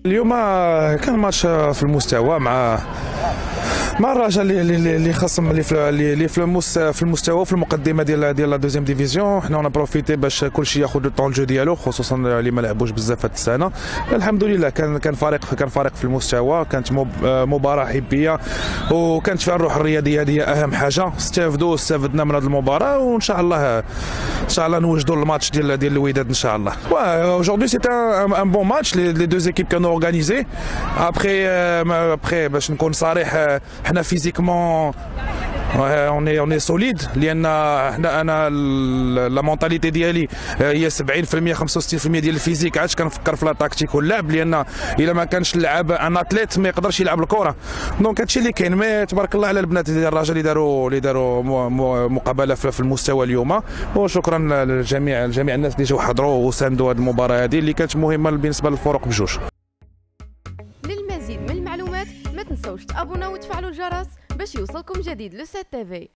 اليوم كان ماتش في المستوى مع الرجاء اللي خصم اللي في المستوى وفي المقدمه ديال لا دوزيام ديفيزيون. حنا اون بروفيتي باش كلشي ياخذ لو طون الجو ديالو، خصوصا اللي ما لعبوش بزاف هذه السنه. الحمد لله كان فريق في المستوى، كانت مباراه حبيه وكانت فيها الروح الرياضيه، هذه اهم حاجه. استفدنا من هذه المباراه، وان شاء الله نوجدوا الماتش ديال الوداد ان شاء الله. Aujourd'hui c'était un bon match, les deux équipes كانوا organisées. Après باش نكون صريح، حنا فيزيكمون on est solide، لان انا لا مونتاليتي ديالي هي 70% 65% ديال الفيزيك. عادش كنفكر في لا تاكتيك واللعب، لان الا ما كانش اللعاب ان اتليت ما يقدرش يلعب الكره. دونك هادشي اللي كاين. مي تبارك الله على البنات ديال الرجاء اللي داروا مقابله في المستوى اليوم، وشكرا لجميع الناس اللي جاوا حضروا وساندوا هذه المباراه هذه اللي كانت مهمه بالنسبه للفرق بجوج. للمزيد من المعلومات ما تنسوش تابوناو وتفعلوا الجرس باش يوصلكم جديد لو 7 تي في.